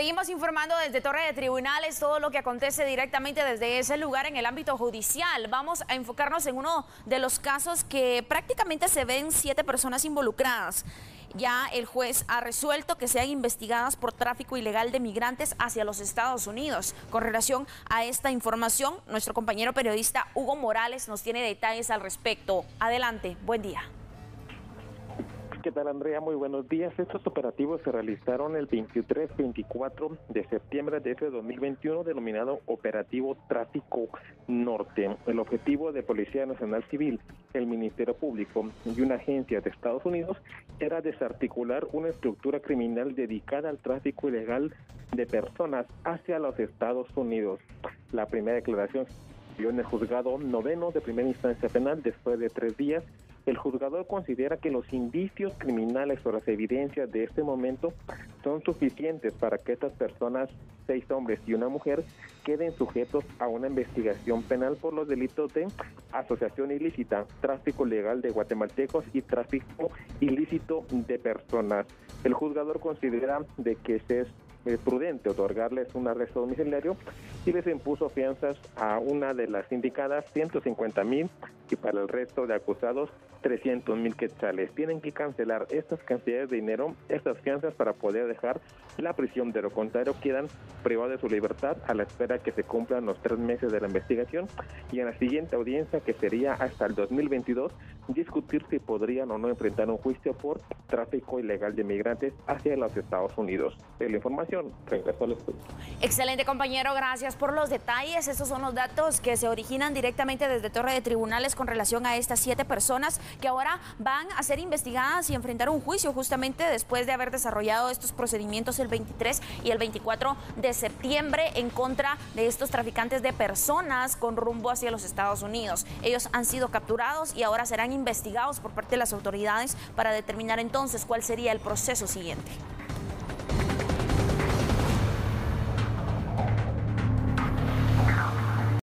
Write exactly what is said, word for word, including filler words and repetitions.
Seguimos informando desde Torre de Tribunales todo lo que acontece directamente desde ese lugar en el ámbito judicial. Vamos a enfocarnos en uno de los casos que prácticamente se ven siete personas involucradas. Ya el juez ha resuelto que sean investigadas por tráfico ilegal de migrantes hacia los Estados Unidos. Con relación a esta información, nuestro compañero periodista Hugo Morales nos tiene detalles al respecto. Adelante, buen día. ¿Qué tal, Andrea? Muy buenos días. Estos operativos se realizaron el veintitrés veinticuatro de septiembre de este dos mil veintiuno, denominado Operativo Tráfico Norte. El objetivo de Policía Nacional Civil, el Ministerio Público y una agencia de Estados Unidos era desarticular una estructura criminal dedicada al tráfico ilegal de personas hacia los Estados Unidos. La primera declaración se dio en el juzgado noveno de primera instancia penal después de tres días. El juzgador considera que los indicios criminales o las evidencias de este momento son suficientes para que estas personas, seis hombres y una mujer, queden sujetos a una investigación penal por los delitos de asociación ilícita, tráfico ilegal de guatemaltecos y tráfico ilícito de personas. El juzgador considera de que se es Es prudente otorgarles un arresto domiciliario y les impuso fianzas a una de las indicadas ciento cincuenta mil y para el resto de acusados trescientos mil quetzales. Tienen que cancelar estas cantidades de dinero, estas fianzas, para poder dejar la prisión. De lo contrario, quedan privados de su libertad a la espera que se cumplan los tres meses de la investigación y en la siguiente audiencia, que sería hasta el dos mil veintidós, discutir si podrían o no enfrentar un juicio por tráfico ilegal de migrantes hacia los Estados Unidos. De la información, regreso al estudio. Excelente, compañero, gracias por los detalles. Estos son los datos que se originan directamente desde Torre de Tribunales con relación a estas siete personas que ahora van a ser investigadas y enfrentar un juicio justamente después de haber desarrollado estos procedimientos el veintitrés y el veinticuatro de septiembre en contra de estos traficantes de personas con rumbo hacia los Estados Unidos. Ellos han sido capturados y ahora serán investigados por parte de las autoridades para determinar entonces cuál sería el proceso siguiente.